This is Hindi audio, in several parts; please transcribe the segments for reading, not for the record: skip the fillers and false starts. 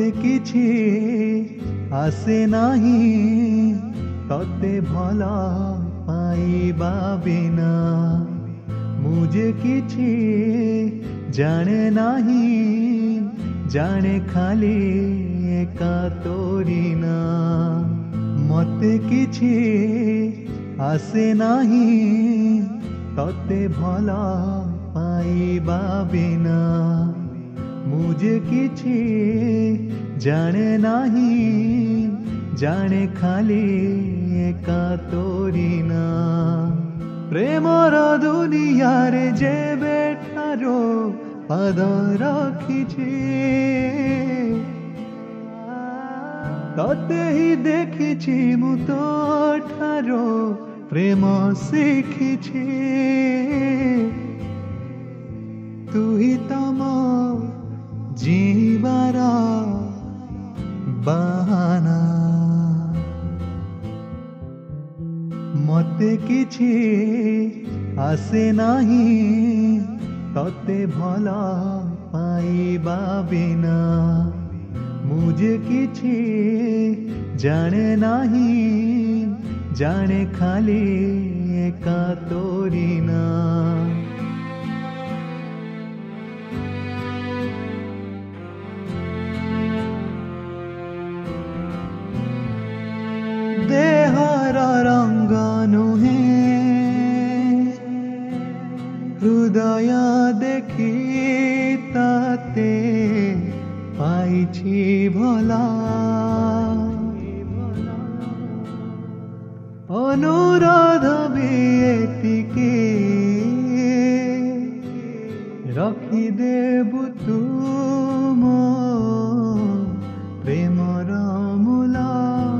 किछि आसे नाही तते भला पाइबा बिना मुझे किछि जाने नाही जाने खाली एका तोरी ना मते किछि आसे नाही तते भला पाइबा बिना मुझे किछि जाने नाही जाने खाली एका तोरी ना प्रेमर दुनिया रे जे बेठारो पाद रखिछि तते ही देखिछि मु तो ठारो प्रेम शिखिछि तू ही तम जीवार बहाना मते किछि आसे नाही तते भला पाइबा बिना मुझे किछि जाने नाही जाने खाली एका तोरी ना देहर रंग नुहे हृदय देखी ताते पाइछि भला अनुरोध भी एतिके रखी देबु तुम प्रेमर मूला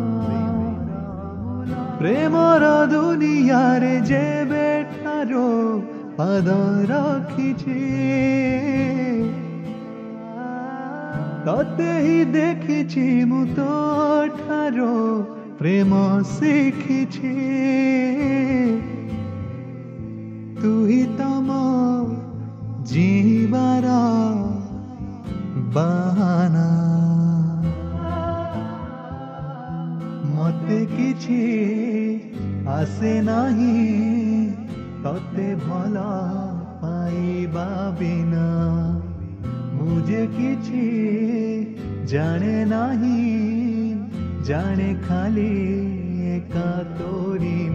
प्रेमर दुनिया रे जे बेठारो पाद रखिछि तते ही देखिछि मु तो ठारो प्रेम शिखिछि तू ही तम जीवार बहाना मते किछि आसे नाही तते भला पाइबा बिना मुझे किछि जाने नाही जाने खाली एका तोरी